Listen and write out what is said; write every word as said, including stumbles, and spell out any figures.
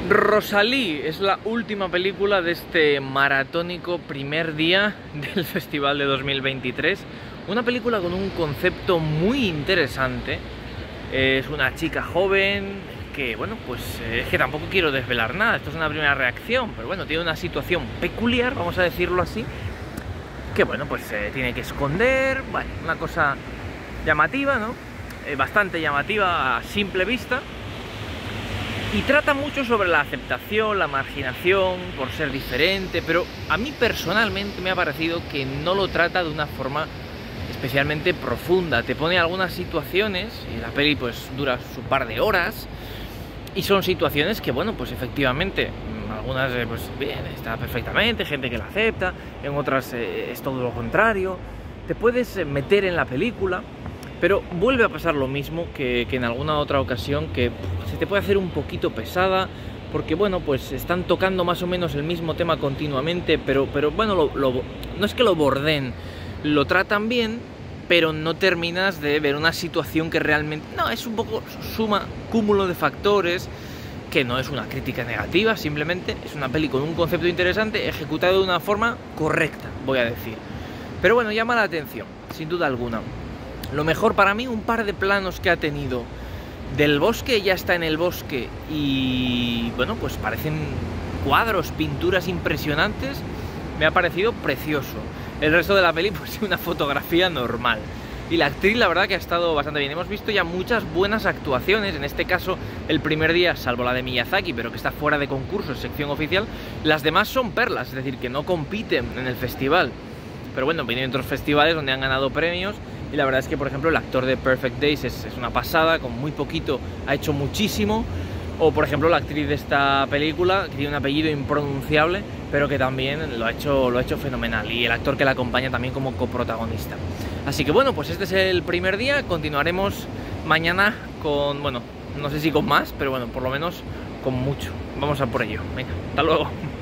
Rosalí es la última película de este maratónico primer día del Festival de dos mil veintitrés. Una película con un concepto muy interesante. Es una chica joven que, bueno, pues es que tampoco quiero desvelar nada. Esto es una primera reacción, pero bueno, tiene una situación peculiar, vamos a decirlo así, que, bueno, pues se eh, tiene que esconder. Bueno, una cosa llamativa, ¿no? Eh, bastante llamativa a simple vista. Y trata mucho sobre la aceptación, la marginación, por ser diferente, pero a mí personalmente me ha parecido que no lo trata de una forma especialmente profunda. Te pone algunas situaciones, y la peli pues dura su par de horas, y son situaciones que, bueno, pues efectivamente, algunas pues bien, está perfectamente, gente que la acepta, en otras eh, es todo lo contrario. Te puedes meter en la película, pero vuelve a pasar lo mismo que, que en alguna otra ocasión, que se te puede hacer un poquito pesada, porque, bueno, pues están tocando más o menos el mismo tema continuamente, pero, pero bueno, lo, lo, no es que lo borden, lo tratan bien, pero no terminas de ver una situación que realmente... No, es un poco suma, cúmulo de factores, que no es una crítica negativa, simplemente es una peli con un concepto interesante, ejecutado de una forma correcta, voy a decir. Pero bueno, llama la atención, sin duda alguna. Lo mejor para mí, un par de planos que ha tenido del bosque, ya está en el bosque, y bueno, pues parecen cuadros, pinturas impresionantes. Me ha parecido precioso. El resto de la peli, pues una fotografía normal. Y la actriz, la verdad que ha estado bastante bien. Hemos visto ya muchas buenas actuaciones. En este caso, el primer día, salvo la de Miyazaki, pero que está fuera de concurso, sección oficial. Las demás son perlas, es decir, que no compiten en el festival. Pero bueno, vienen otros festivales donde han ganado premios. Y la verdad es que, por ejemplo, el actor de Perfect Days es, es una pasada, con muy poquito ha hecho muchísimo. O, por ejemplo, la actriz de esta película, que tiene un apellido impronunciable, pero que también lo ha hecho, lo ha hecho fenomenal. Y el actor que la acompaña también como coprotagonista. Así que bueno, pues este es el primer día. Continuaremos mañana con, bueno, no sé si con más, pero bueno, por lo menos con mucho. Vamos a por ello. Venga, hasta luego.